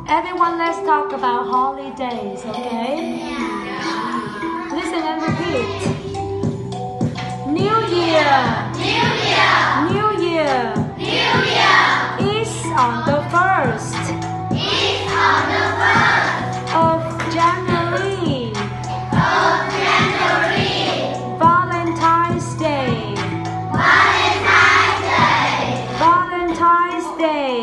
Everyone, let's talk about holidays, okay? Listen and repeat. New Year. New Year. New Year. New Year. Is on the 1st. Is on the 1st of January. of January. Valentine's Day. Valentine's Day. Valentine's Day.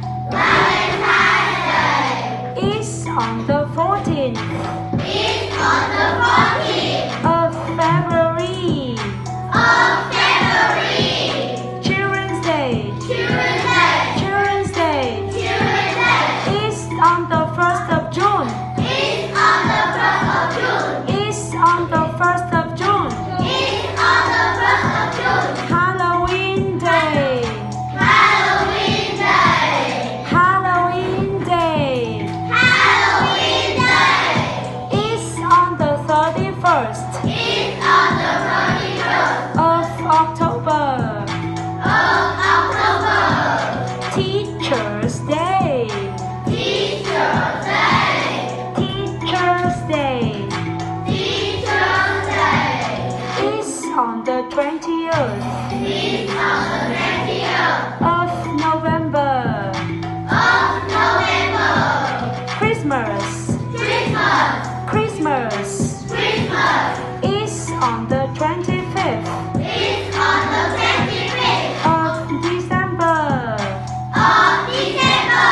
Valentine's Day. Is on the 14th. Is on the 14th of February. of February. Children's Day. Children's Day. Children's Day. Children's Day. Is on the 1st of June. Is on the 1st of June. Is on the 1st of June. Is on the 1st of June. Halloween Day. Halloween Day. Halloween Day. Halloween Day. Is on the 31st. Is on the 31st of October. of October. Teacher's Day. Teacher's Day. Teacher's Day. Teacher's Day. Is on the 20th. Is on the 20th of November. of November. Christmas. Christmas. Christmas. Christmas. Is on the 25th. Is on the 25th of December. of December.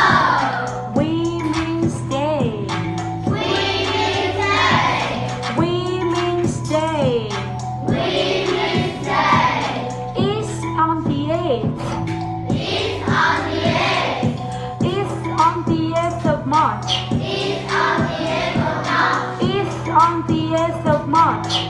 Women's Day. Women's Day. Women's Day. Women's Day. Is on the 8th. Is on the 8th. Is on the 8th of March. Is on the 8th of March. Is on the 8th of March.